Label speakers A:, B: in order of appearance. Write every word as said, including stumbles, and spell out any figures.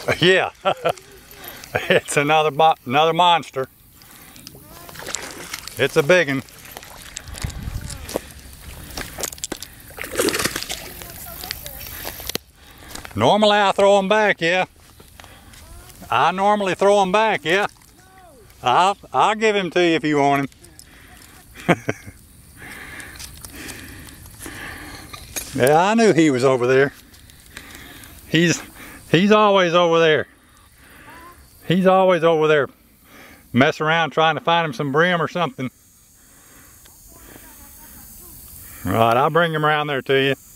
A: Yeah. It's another bo another monster. It's a big one. Normally I throw them back, yeah. I normally throw them back, yeah. I'll, I'll give him to you if you want him. Yeah, I knew he was over there. He's, he's always over there. He's always over there messing around trying to find him some brim or something. All right, I'll bring him around there to you.